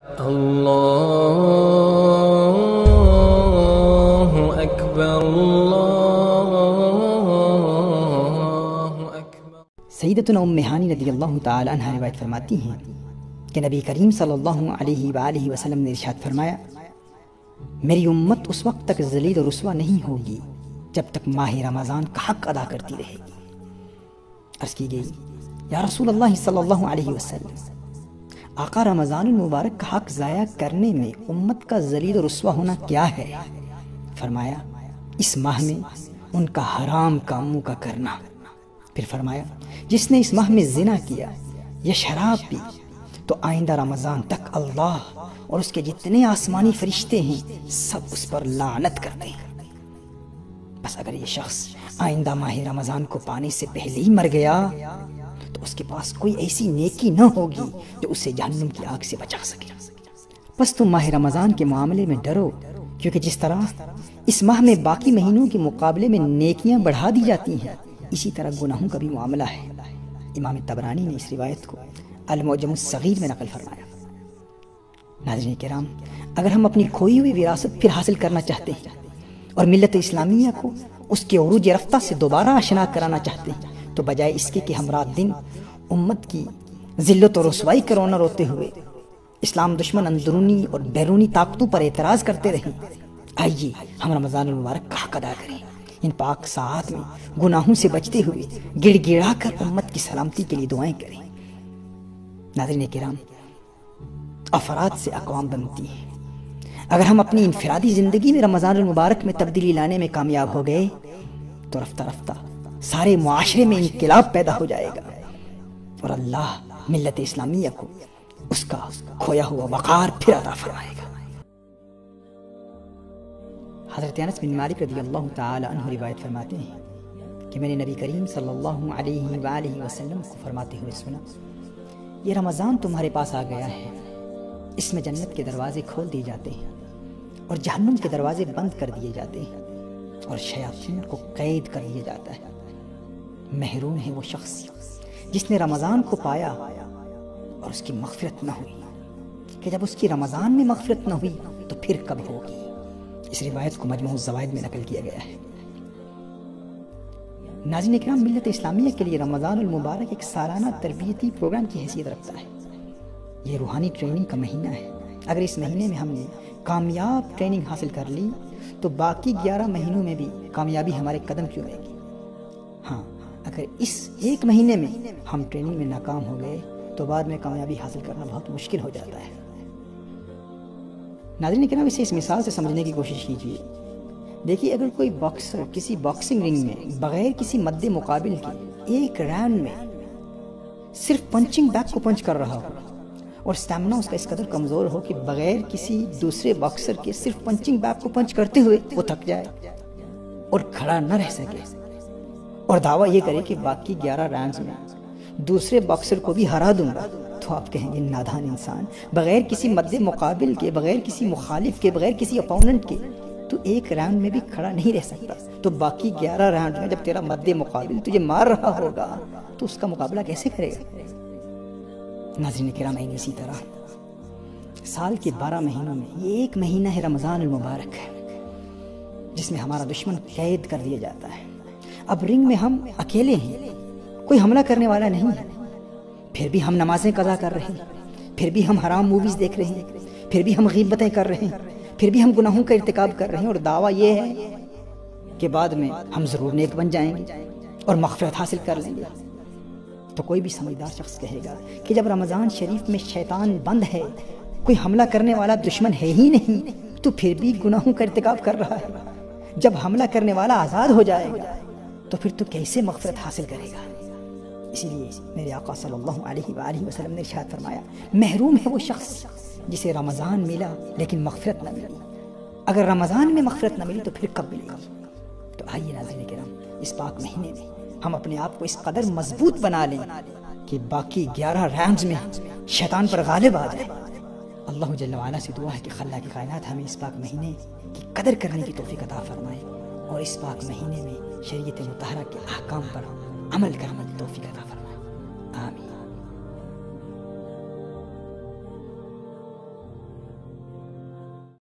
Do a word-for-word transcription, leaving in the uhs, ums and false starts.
اللہ اکبر اللہ اکبر۔ سیدتنا ام ہانی رضی اللہ تعالی عنہ روایت فرماتی ہیں کہ نبی کریم صلی اللہ علیہ وآلہ وسلم نے ارشاد فرمایا، میری امت اس وقت تک ذلیل و رسوا نہیں ہوگی جب تک ماہ رمضان کا حق ادا کرتی رہے گی۔ عرض کی گئی، یا رسول اللہ صلی اللہ علیہ وسلم، آقا رمضان المبارک کا حق ضائع کرنے میں امت کا ذلیل و رسوا ہونا کیا ہے؟ فرمایا، اس ماہ میں ان کا حرام کاموں کا کرنا۔ پھر فرمایا، جس نے اس ماہ میں زنا کیا یا شراب پی تو آئندہ رمضان تک اللہ اور اس کے جتنے آسمانی فرشتے ہیں سب اس پر لعنت کرتے ہیں۔ بس اگر یہ شخص آئندہ ماہ رمضان کو پانے سے پہلے ہی مر گیا تو اس کے پاس کوئی ایسی نیکی نہ ہوگی جو اسے جہنم کی آگ سے بچا سکے۔ بس تم ماہ رمضان کے معاملے میں ڈرو، کیونکہ جس طرح اس ماہ میں باقی مہینوں کے مقابلے میں نیکیاں بڑھا دی جاتی ہیں، اسی طرح گناہوں کا بھی معاملہ ہے۔ امام طبرانی نے اس روایت کو المعجم الصغیر میں نقل فرمایا۔ ناظرین کرام، اگر ہم اپنی کھوئی ہوئی وراثت پھر حاصل کرنا چاہتے ہیں اور ملت اسلامیہ کو اس کے عروج رفتہ سے دوبارہ آشنا کرانا چاہتے ہیں تو بجائے اس کے کہ ہم رات دن امت کی ذلت و رسوائی کا رونا روتے ہوئے اسلام دشمن اندرونی اور بیرونی طاقتوں پر اعتراض کرتے رہیں، آئیے ہم رمضان المبارک کا حق ادا کریں، ان پاک ساعات میں گناہوں سے بچتے ہوئے گڑ گڑا کر امت کی سلامتی کے لیے دعائیں کریں۔ ناظرین کرام، افراد سے اقوام بنتی ہیں۔ اگر ہم اپنی انفرادی زندگی میں رمضان المبارک میں تبدیلی لانے میں کامیاب ہو گئے تو رفتہ رفتہ سارے معاشرے میں انقلاب پیدا ہو جائے گا اور اللہ ملت اسلامیہ کو اس کا کھویا ہوا وقار پھر عطا فرمائے گا۔ حضرت انس بن مالک رضی اللہ تعالی عنہ روایت فرماتے ہیں کہ میں نے نبی کریم صلی اللہ علیہ وآلہ وسلم کو فرماتے ہوئے سنا، یہ رمضان تمہارے پاس آ گیا ہے، اس میں جنت کے دروازے کھول دیے جاتے ہیں اور جہنم کے دروازے بند کر دیے جاتے ہیں اور شیاطین کو قید کر دیا جاتا ہے۔ محروم ہے وہ شخص جس نے رمضان کو پایا اور اس کی مغفرت نہ ہوئی، کہ جب اس کی رمضان میں مغفرت نہ ہوئی تو پھر کب ہوگی؟ اس روایت کو مجموع الزوائد میں نقل کیا گیا ہے۔ ناظرین کرام، ملت اسلامیہ کے لیے رمضان المبارک ایک سالانہ تربیتی پروگرام کی حیثیت رکھتا ہے۔ یہ روحانی ٹریننگ کا مہینہ ہے۔ اگر اس مہینے میں ہم نے کامیاب ٹریننگ حاصل کر لی تو باقی گیارہ مہینوں میں بھی کامیابی ہمارے قدم کیوں رہے گی؟ ہاں، اگر اس ایک مہینے میں ہم ٹریننگ میں ناکام ہو گئے تو بعد میں کامیابی حاصل کرنا بہت مشکل ہو جاتا ہے۔ ناظرین کرام، اسے اس مثال سے سمجھنے کی کوشش کیجیے۔ دیکھیے، اگر کوئی باکسر کسی باکسنگ رنگ میں بغیر کسی مد مقابل کے ایک راؤنڈ میں صرف پنچنگ بیگ کو پنچ کر رہا ہو اور اسٹیمنا اس کا اس قدر کمزور ہو کہ بغیر کسی دوسرے باکسر کے صرف پنچنگ بیگ کو پنچ کرتے ہوئے وہ تھک جائے اور کھڑا نہ رہ سکے اور دعویٰ یہ کرے کہ باقی گیارہ راؤنڈز میں دوسرے باکسر کو بھی ہرا دوں گا، تو آپ کہیں گے نادان انسان، بغیر کسی مد مقابل کے، بغیر کسی مخالف کے، بغیر کسی اپوننٹ کے تو ایک راؤنڈ میں بھی کھڑا نہیں رہ سکتا، تو باقی گیارہ راؤنڈ میں جب تیرا مد مقابل تجھے مار رہا ہوگا تو اس کا مقابلہ کیسے کرے گا؟ ناظرین کرام، اسی طرح سال کے بارہ مہینوں میں یہ ایک مہینہ ہے رمضان المبارک، جس میں ہمارا دشمن قید کر دیا جاتا ہے۔ اب رنگ میں ہم اکیلے ہیں، کوئی حملہ کرنے والا نہیں ہے، پھر بھی ہم نمازیں قضا کر رہے ہیں، پھر بھی ہم حرام موویز دیکھ رہے ہیں، پھر بھی ہم غیبتیں کر رہے ہیں، پھر بھی ہم گناہوں کا ارتکاب کر رہے ہیں، اور دعویٰ یہ ہے کہ بعد میں ہم ضرور نیک بن جائیں گے اور مغفرت حاصل کر لیں گے۔ تو کوئی بھی سمجھدار شخص کہے گا کہ جب رمضان شریف میں شیطان بند ہے، کوئی حملہ کرنے والا دشمن ہے ہی نہیں، تو پھر بھی گناہوں کا ارتکاب کر رہا ہے۔ جب حملہ کرنے والا آزاد ہو جائے گا تو پھر تو کیسے مغفرت حاصل کرے گا؟ اسی لیے میرے آقا صلی اللہ علیہ وآلہ وسلم نے ارشاد فرمایا، محروم ہے وہ شخص جسے رمضان ملا لیکن مغفرت نہ ملی۔ اگر رمضان میں مغفرت نہ ملی تو پھر کب ملے گا؟ تو آئیے ناظرین کرام، اس پاک مہینے میں ہم اپنے آپ کو اس قدر مضبوط بنا لیں کہ باقی گیارہ راؤنڈز میں شیطان پر غالب آ جائے۔ اللہ جل وعلا سے دعا ہے کہ خلاق کائنات ہمیں اس پاک مہینے کی قدر کرنے کی توفیق عطا فرمائے اور اس پاک مہینے میں شریعت مطہرہ کے احکام پر عمل کرنے کی توفیق عطا فرمائے۔ آمین۔